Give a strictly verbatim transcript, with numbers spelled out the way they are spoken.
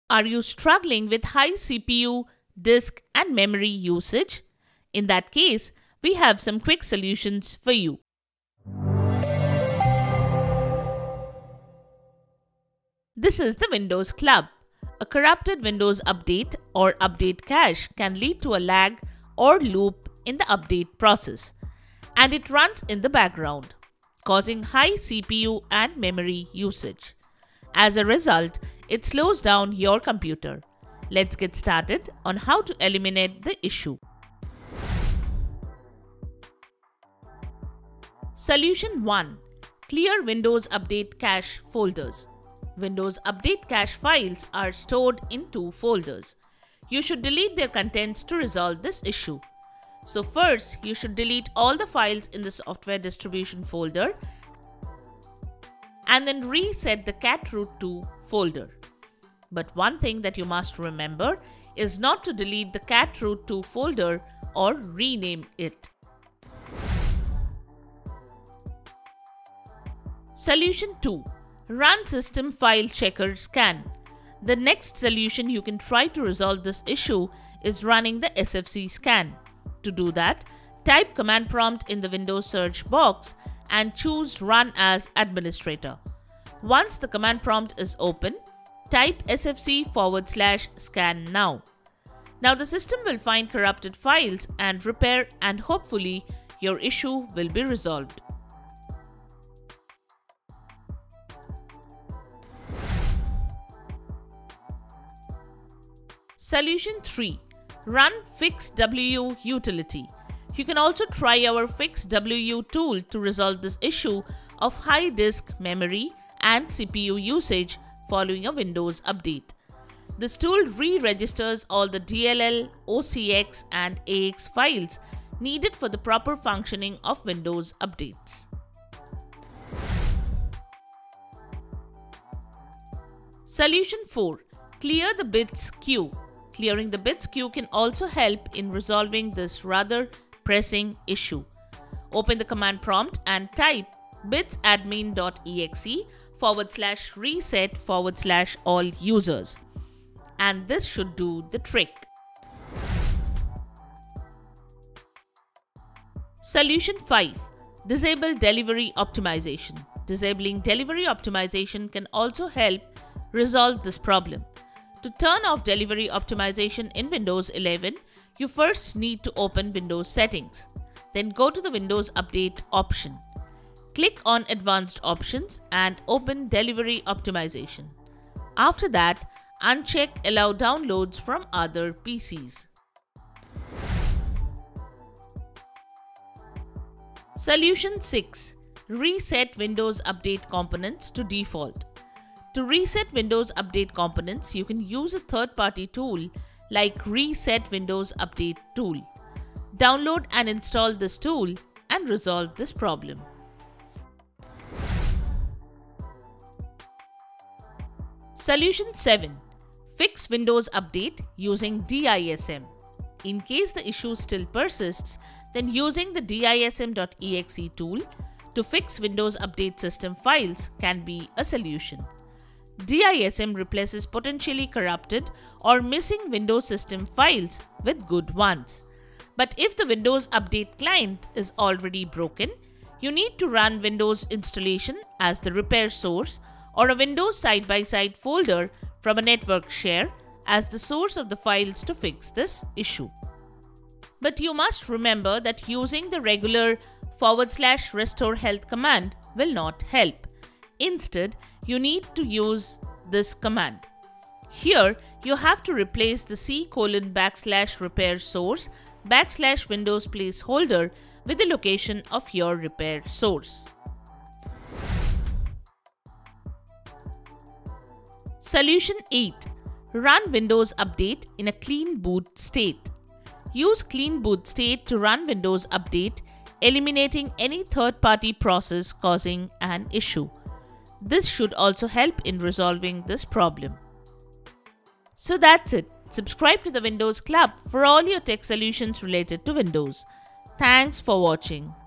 Are you struggling with high C P U, disk and memory usage? In that case, we have some quick solutions for you. This is the Windows Club. A corrupted Windows update or update cache can lead to a lag or loop in the update process, and it runs in the background, causing high C P U and memory usage. As a result, it slows down your computer. Let's get started on how to eliminate the issue. Solution one. Clear Windows Update Cache folders. Windows Update cache files are stored in two folders. You should delete their contents to resolve this issue. So first, you should delete all the files in the software distribution folder and then reset the cat root two folder. But one thing that you must remember is not to delete the cat root two folder or rename it. Solution two. Run System File Checker Scan. The next solution you can try to resolve this issue is running the S F C scan. To do that, type command prompt in the Windows search box and choose Run as Administrator. Once the command prompt is open, type sfc forward slash scan now. Now the system will find corrupted files and repair, and hopefully your issue will be resolved. Solution three. Run FixWU Utility. You can also try our FixWU tool to resolve this issue of high disk memory and C P U usage following a Windows update. This tool re-registers all the D L L, O C X and A X files needed for the proper functioning of Windows updates. Solution four. Clear the bits queue. Clearing the bits queue can also help in resolving this rather pressing issue. Open the command prompt and type bitsadmin.exe forward slash reset forward slash all users. And this should do the trick. Solution five. Disable delivery optimization. Disabling delivery optimization can also help resolve this problem. To turn off delivery optimization in Windows eleven, you first need to open Windows Settings. Then go to the Windows Update option. Click on Advanced Options and open Delivery Optimization. After that, uncheck Allow downloads from other P Cs. Solution six. Reset Windows Update components to default. To reset Windows Update components, you can use a third-party tool like Reset Windows Update tool. Download and install this tool and resolve this problem. Solution seven. Fix Windows Update using D I S M. In case the issue still persists, then using the dism.exe tool to fix Windows Update system files can be a solution. D I S M replaces potentially corrupted or missing Windows system files with good ones. But if the Windows Update client is already broken, you need to run Windows installation as the repair source or a Windows side-by-side folder from a network share as the source of the files to fix this issue. But you must remember that using the regular forward slash restore health command will not help. Instead, you need to use this command. Here, you have to replace the C colon backslash repair source backslash Windows placeholder with the location of your repair source. Solution eight. Run Windows Update in a clean boot state. Use clean boot state to run Windows Update, eliminating any third-party process causing an issue. This should also help in resolving this problem. So that's it. Subscribe to the Windows Club for all your tech solutions related to Windows. Thanks for watching.